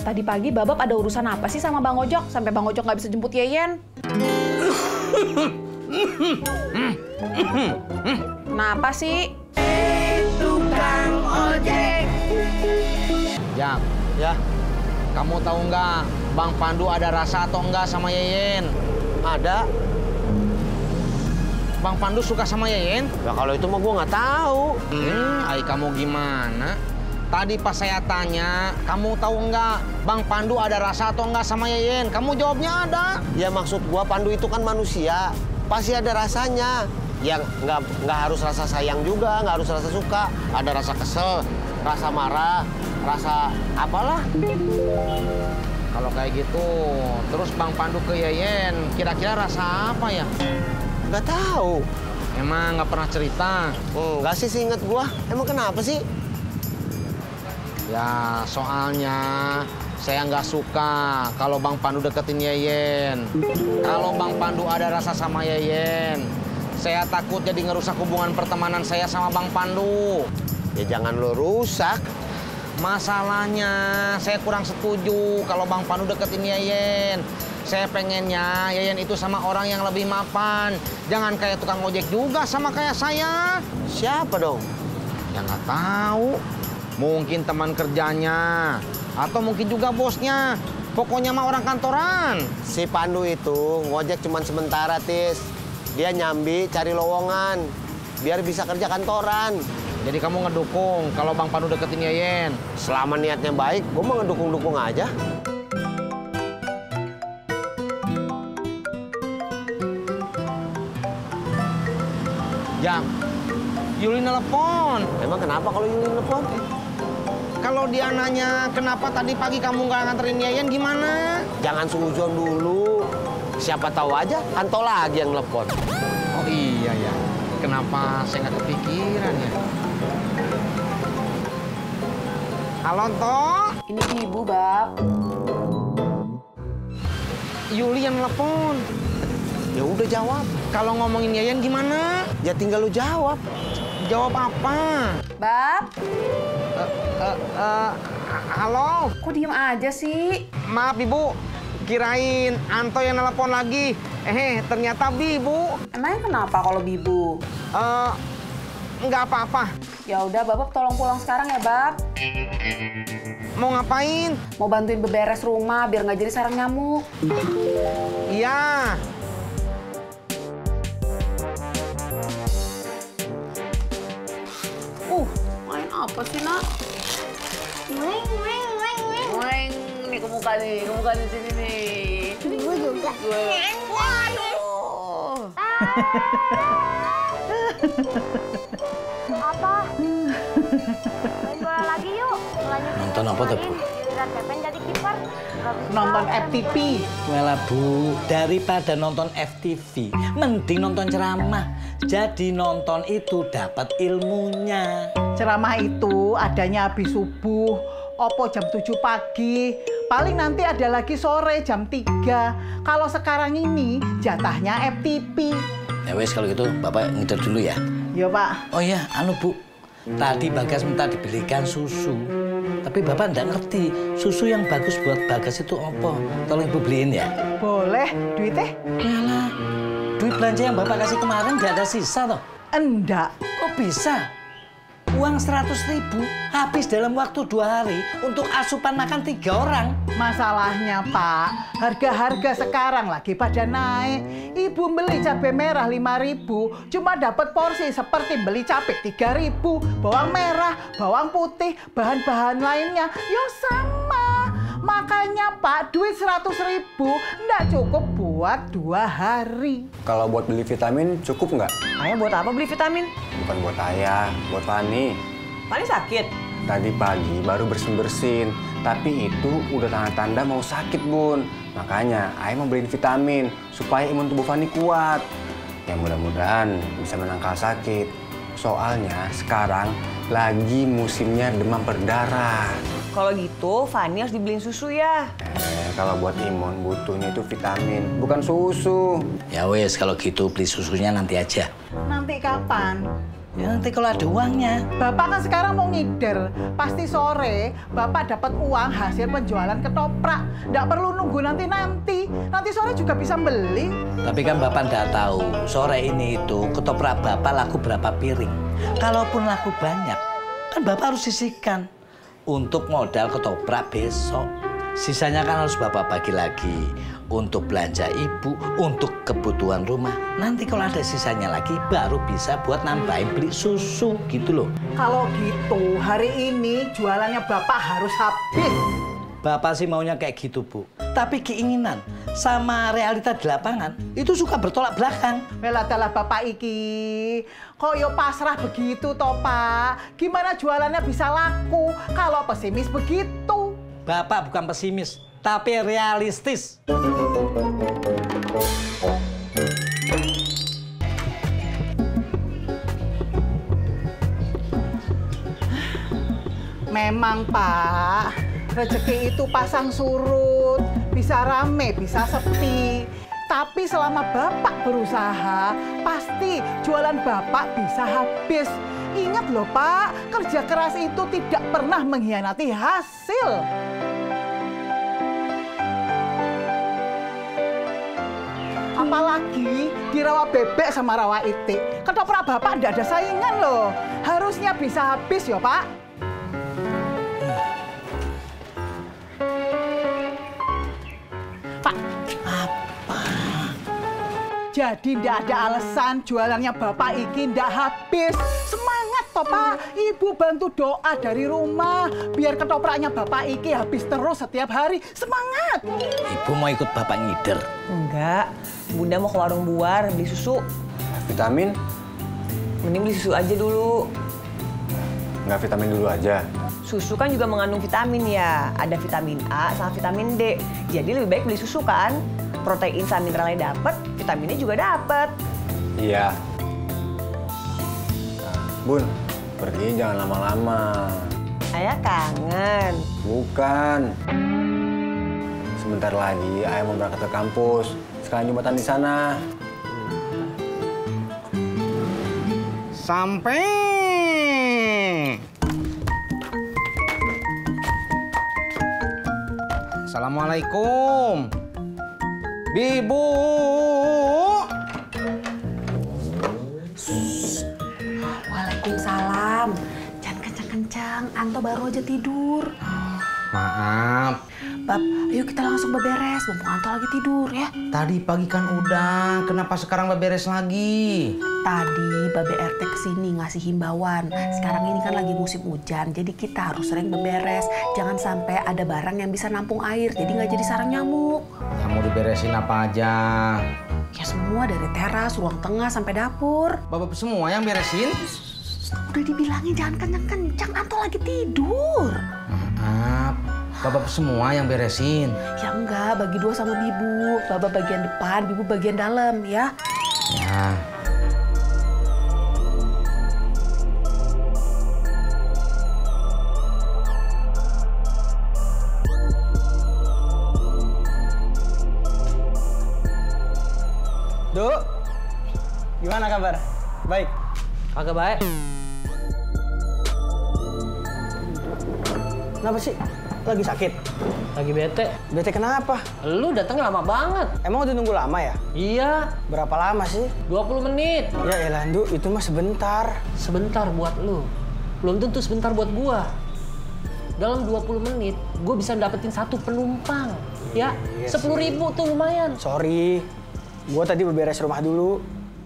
Tadi pagi Babab ada urusan apa sih sama Bang Ojok? Sampai Bang Ojok nggak bisa jemput Yeyen? Kenapa sih? Tukang ojek. Jak, ya. Kamu tahu nggak Bang Pandu ada rasa atau enggak sama Yeyen? Ada. Bang Pandu suka sama Yeyen? Ya kalau itu mah gue nggak tahu. Ay kamu gimana? Tadi pas saya tanya, kamu tahu nggak Bang Pandu ada rasa atau enggak sama Yeyen? Kamu jawabnya ada. Ya maksud gue Pandu itu kan manusia, pasti ada rasanya. Yang nggak harus rasa sayang juga, nggak harus rasa suka. Ada rasa kesel, rasa marah, rasa apalah. Kalau kayak gitu, terus Bang Pandu ke Yeyen, kira-kira rasa apa ya? Nggak tahu. Emang nggak pernah cerita? Nggak sih seinget gue. Emang kenapa sih? Ya, soalnya saya nggak suka kalau Bang Pandu deketin Yeyen. Kalau Bang Pandu ada rasa sama Yeyen, saya takut jadi ngerusak hubungan pertemanan saya sama Bang Pandu. Ya jangan lo rusak. Masalahnya, saya kurang setuju kalau Bang Pandu deketin Yeyen. Saya pengennya Yeyen itu sama orang yang lebih mapan. Jangan kayak tukang ojek juga sama kayak saya. Siapa dong? Ya nggak tahu. Mungkin teman kerjanya, atau mungkin juga bosnya. Pokoknya mah orang kantoran. Si Pandu itu ngojek cuma sementara, Tis. Dia nyambi cari lowongan, biar bisa kerja kantoran. Jadi kamu ngedukung kalau Bang Pandu deketin Yeyen? Selama niatnya baik, gue mau ngedukung-dukung aja. Jang, Yuli nelpon. Emang kenapa kalau Yuli nelfon? Kalau dia nanya kenapa tadi pagi kamu nggak nganterin Yeyen gimana? Jangan suzon dulu. Siapa tahu aja Anto lagi yang nelfon. Oh iya ya, kenapa saya nggak kepikiran ya? Halo Toh? Ini Ibu, Bab. Yuli yang nelpon. Ya udah jawab. Kalau ngomongin Yeyen gimana? Ya tinggal lu jawab. Jawab apa? Bab, Halo? kok diem aja sih? Maaf Ibu, kirain Anto yang nelpon lagi. Ternyata Bibu. Emangnya kenapa kalau Bibu? Nggak apa-apa. Ya udah, Babab tolong pulang sekarang ya, Bab. Mau ngapain? Mau bantuin beberes rumah biar nggak jadi sarang nyamuk. Iya. Main apa sih, Nak? Weng, nih ke muka nih sini nih. Gue juga. Waduh. Apa? Main bola lagi yuk. Nonton apa tuh, Bu? Giliran Pepen jadi kiper. Nonton FTV. Walah Bu, daripada nonton FTV, mending nonton ceramah. Jadi nonton itu dapat ilmunya. Ceramah itu adanya habis subuh, opo jam 7 pagi. Paling nanti ada lagi sore jam 3. Kalau sekarang ini jatahnya FTV. Ya wes kalau gitu Bapak ngider dulu ya. Yo Pak. Oh iya, Bu. Tadi Bagas minta dibelikan susu. Tapi Bapak nggak ngerti susu yang bagus buat Bagas itu apa. Tolong Ibu beliin ya. Boleh, duitnya? Yalah, duit belanja yang Bapak kasih kemarin nggak ada sisa toh? Enggak. Kok bisa? Uang 100.000 habis dalam waktu 2 hari untuk asupan makan 3 orang. Masalahnya Pak, harga-harga sekarang lagi pada naik. Ibu beli cabai merah 5.000, cuma dapat porsi seperti beli cabai 3.000. Bawang merah, bawang putih, bahan-bahan lainnya, ya sama. Makanya Pak, duit 100.000 nggak cukup buat 2 hari. Kalau buat beli vitamin cukup nggak? Ayah buat apa beli vitamin? Bukan buat Ayah, buat Fani. Fani sakit? Tadi pagi baru bersin-bersin, tapi itu udah tanda-tanda mau sakit, Bun. Makanya Ayah mau beliin vitamin supaya imun tubuh Fani kuat. Ya mudah-mudahan bisa menangkal sakit. Soalnya sekarang lagi musimnya demam berdarah. Kalau gitu, Fani harus dibeliin susu ya. Kalau buat imun butuhnya itu vitamin, bukan susu. Ya wes kalau gitu beli susunya nanti aja. Nanti kapan? Ya nanti kalau ada uangnya. Bapak kan sekarang mau ngider. Pasti sore Bapak dapat uang hasil penjualan ketoprak. Nggak perlu nunggu nanti-nanti. Nanti sore juga bisa beli. Tapi kan Bapak nggak tahu, sore ini itu ketoprak Bapak laku berapa piring. Kalaupun laku banyak, kan Bapak harus sisihkan untuk modal ketoprak besok. Sisanya kan harus Bapak bagi lagi untuk belanja ibu, untuk kebutuhan rumah. Nanti kalau ada sisanya lagi, baru bisa buat nambahin beli susu gitu loh. Kalau gitu, hari ini jualannya Bapak harus habis. Bapak sih maunya kayak gitu, Bu. Tapi keinginan sama realita di lapangan itu suka bertolak belakang. Weladalah Bapak iki, kok yo pasrah begitu toh Pak? Gimana jualannya bisa laku kalau pesimis begitu? Bapak bukan pesimis, tapi realistis. Memang Pak, rezeki itu pasang surut, bisa rame, bisa sepi. Tapi selama Bapak berusaha, pasti jualan Bapak bisa habis. Ingat loh Pak, kerja keras itu tidak pernah mengkhianati hasil. Apalagi di rawa bebek sama rawa itik. Ketoprak Bapak tidak ada saingan loh. Harusnya bisa habis ya Pak. Pak, Apa? jadi tidak ada alasan jualannya Bapak iki tidak habis. Semangat toh Pak, Ibu bantu doa dari rumah biar ketopraknya Bapak iki habis terus setiap hari. Semangat! Ibu mau ikut Bapak ngider? Enggak, Bunda mau ke warung buar beli susu. Vitamin? Mending beli susu aja dulu. Nggak vitamin dulu aja. Susu kan juga mengandung vitamin ya. Ada vitamin A sama vitamin D. Jadi lebih baik beli susu kan. Protein sama mineralnya dapet, vitaminnya juga dapet. Iya. Nah, Bun, pergi jangan lama-lama. Ayah kangen. Bukan. Sebentar lagi Ayah mau berangkat ke kampus. Sekalian jembatan di sana. Sampai. Assalamualaikum. Bibu. Waalaikumsalam. Jangan kencang-kencang, Anto baru aja tidur. Maaf. Bab, ayo kita langsung beberes, mumpung Anto lagi tidur ya. Tadi pagi kan udah, kenapa sekarang beberes lagi? Tadi Babe RT kesini ngasih himbauan. Sekarang ini kan lagi musim hujan, jadi kita harus sering beberes. Jangan sampai ada barang yang bisa nampung air, jadi nggak jadi sarang nyamuk. Yang mau diberesin apa aja? Ya semua dari teras, ruang tengah, sampai dapur. Bapak semua yang beresin? Udah dibilangin jangan kencang-kencang, Anto lagi tidur. Maaf, Bapak semua yang beresin. Ya enggak, bagi dua sama Bibu. Baba bagian depan, Bibu bagian dalam ya. Ya. Duk, gimana kabar? Baik. Kagak baik. Kenapa sih? Lagi sakit? Lagi bete. Bete kenapa? Lu datangnya lama banget. Emang udah nunggu lama ya? Iya, Berapa lama sih? 20 menit. Ya elah, Ndu, itu mah sebentar. Sebentar buat lu. Belum tentu sebentar buat gua. Dalam 20 menit, gua bisa dapetin 1 penumpang. Ya, Iya 10.000 tuh lumayan. Sorry, gua tadi beberes rumah dulu.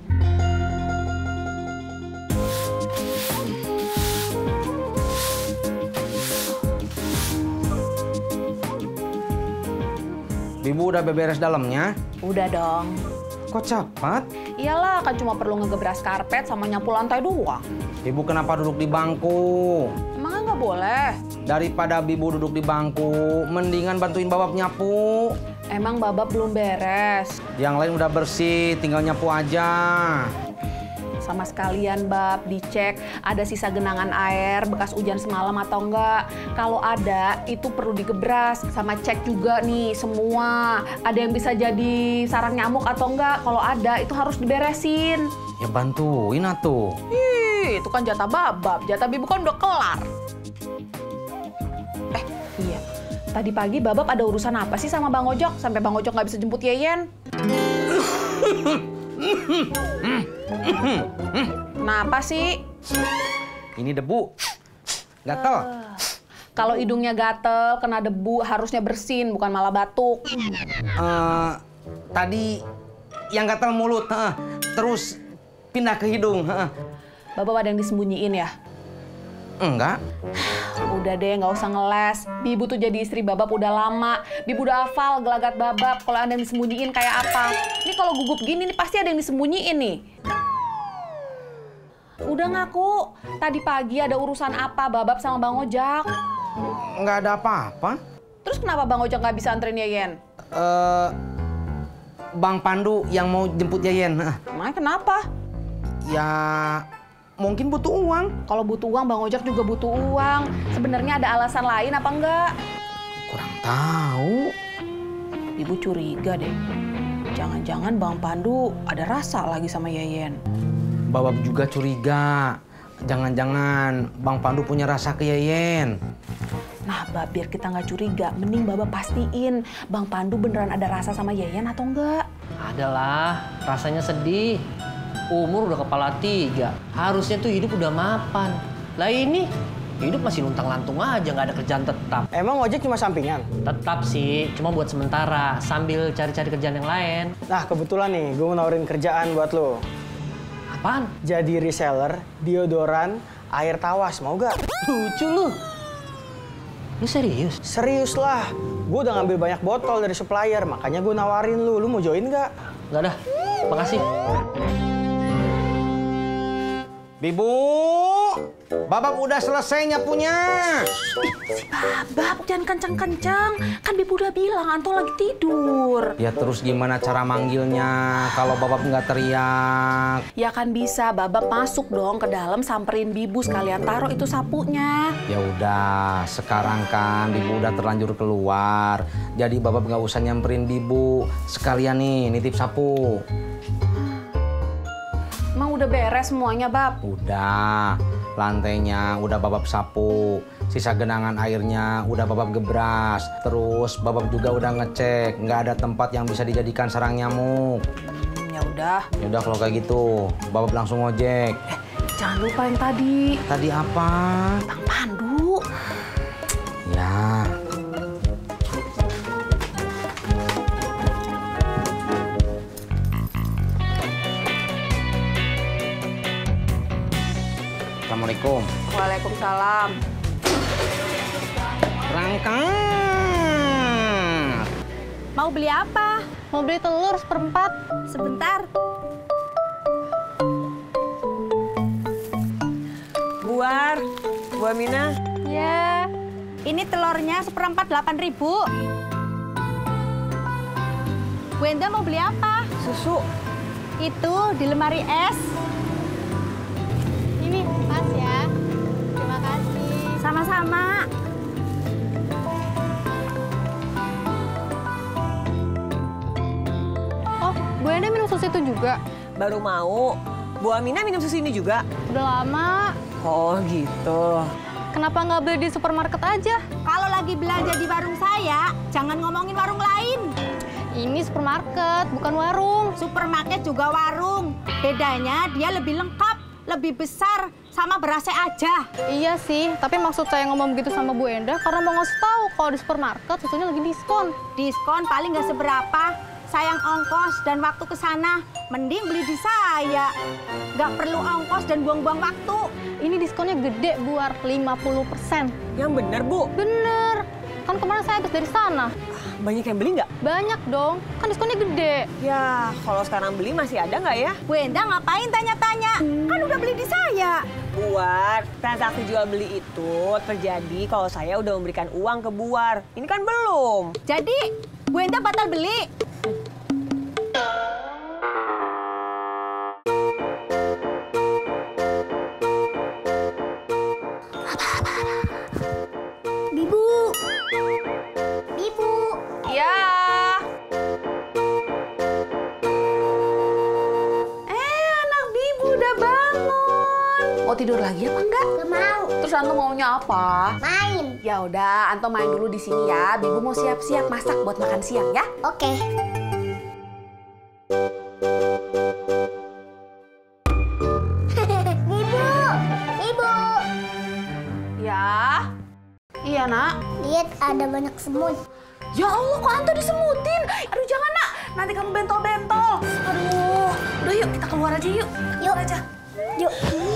Bibu udah beberes dalamnya? Udah dong. Kok cepat? Iyalah, kan cuma perlu ngegebras karpet sama nyapu lantai doang. Ibu kenapa duduk di bangku? Emangnya nggak boleh? Daripada Bibu duduk di bangku, mendingan bantuin Babab nyapu. Emang Babab belum beres? Yang lain udah bersih, tinggal nyapu aja. Sama sekalian, Bab, dicek ada sisa genangan air bekas hujan semalam atau enggak. Kalau ada, itu perlu digebras. Sama cek juga nih semua. Ada yang bisa jadi sarang nyamuk atau enggak. Kalau ada, itu harus diberesin. Ya bantuin atuh. Ih, Ih, itu kan jatah babab. Jatah Bibu kan udah kelar. Iya. Tadi pagi babab ada urusan apa sih sama Bang Ojok? Sampai Bang Ojok nggak bisa jemput Yeyen? Kenapa sih? Ini debu. Gatel. Kalau hidungnya gatel, kena debu, harusnya bersin, bukan malah batuk. Tadi yang gatel mulut, terus pindah ke hidung. Babab ada yang disembunyiin ya? Enggak. Udah deh, nggak usah ngeles. Bibu tuh jadi istri babab udah lama. Bibu udah hafal gelagat babab. Kalau ada yang disembunyiin kayak apa? Ini kalau gugup gini nih pasti ada yang disembunyiin nih. Udah ngaku. Tadi pagi ada urusan apa babab sama Bang Ojak? Nggak ada apa-apa. Terus kenapa Bang Ojak nggak bisa anterin Yeyen? Bang Pandu yang mau jemput Yeyen. Emangnya kenapa? Ya mungkin butuh uang. Kalau butuh uang, Bang Ojak juga butuh uang. Sebenarnya ada alasan lain apa enggak? Kurang tahu. Ibu curiga deh. Jangan-jangan Bang Pandu ada rasa lagi sama Yeyen. Babab juga curiga. Jangan-jangan Bang Pandu punya rasa ke Yeyen. Nah, Bab, biar kita nggak curiga, mending Babab pastiin Bang Pandu beneran ada rasa sama Yeyen atau enggak? Adalah, rasanya sedih. Umur udah kepala 3, harusnya tuh hidup udah mapan. Lah ini, hidup masih luntang-lantung aja, nggak ada kerjaan tetap. Emang ojek cuma sampingan? Tetap sih, cuma buat sementara, sambil cari-cari kerjaan yang lain. Nah, kebetulan nih, gue mau nawarin kerjaan buat lo. Apaan? Jadi reseller, deodoran, air tawas, mau gak? Lucu lu. Lu serius? Serius lah. Gue udah ngambil banyak botol dari supplier, makanya gue nawarin lu. Lu mau join gak? Nggak dah, makasih. Bibu, babab udah selesai nyapunya. Si Babab, jangan kencang-kencang. Kan Bibu udah bilang, Anto lagi tidur. Ya terus gimana cara manggilnya kalau babab nggak teriak? Ya kan bisa, Babab masuk dong ke dalam, samperin Bibu, sekalian taruh itu sapunya. Ya udah, sekarang kan Bibu udah terlanjur keluar. Jadi babab nggak usah nyamperin Bibu. Sekalian nih, nitip sapu. Emang udah beres semuanya, Bab? Udah, lantainya udah babab sapu. Sisa genangan airnya udah babab gebras. Terus babab juga udah ngecek, nggak ada tempat yang bisa dijadikan sarang nyamuk. Ya udah. Ya udah kalau kayak gitu, babab langsung ngojek. Jangan lupa yang tadi. Tadi apa? Bang Pandu. Ya. Assalamualaikum. Waalaikumsalam. Berangkat. Mau beli apa? Mau beli telur seperempat. Sebentar. Buar, Bu Aminah. Ya. Ini telurnya seperempat 8.000. Bu Enda mau beli apa? Susu. Itu di lemari es. Ini pas ya. Terima kasih. Sama-sama. Oh, Bu Enda minum susu itu juga? Baru mau. Bu Aminah minum susu ini juga? Udah lama. Oh gitu. Kenapa nggak beli di supermarket aja? Kalau lagi belanja di warung saya, jangan ngomongin warung lain. Ini supermarket, bukan warung. Supermarket juga warung. Bedanya dia lebih lengkap, lebih besar, sama berasa aja. Iya sih, tapi maksud saya ngomong begitu sama Bu Enda karena mau ngasih tahu kalau di supermarket susunya lagi diskon. Diskon paling nggak seberapa. Sayang ongkos dan waktu ke sana. Mending beli di saya. Nggak perlu ongkos dan buang-buang waktu. Ini diskonnya gede, Buar, 50%. Yang bener, Bu? Bener. Kan kemarin saya habis dari sana. Banyak yang beli nggak? Banyak dong, kan diskonnya gede. Ya, kalau sekarang beli masih ada nggak ya? Bu Enda ngapain tanya-tanya? Kan udah beli di saya. Buar, transaksi jual beli itu terjadi kalau saya udah memberikan uang ke Buar. Ini kan belum. Jadi, Bu Enda batal beli. Bibu. Bibu. Ya. Anak Bibu udah bangun. Mau tidur lagi apa enggak? Gak mau. Terus Anto maunya apa? Main. Ya udah, Anto main dulu di sini ya. Bibu mau siap-siap masak buat makan siang ya. Oke. Ibu. Ya. Iya, Nak. Lihat ada banyak semut. Ya Allah, kok Anto disemutin? Aduh, jangan, Nak. Nanti kamu bentol-bentol. Aduh. Udah yuk, kita keluar aja yuk. Yuk. Keluar aja. Yuk.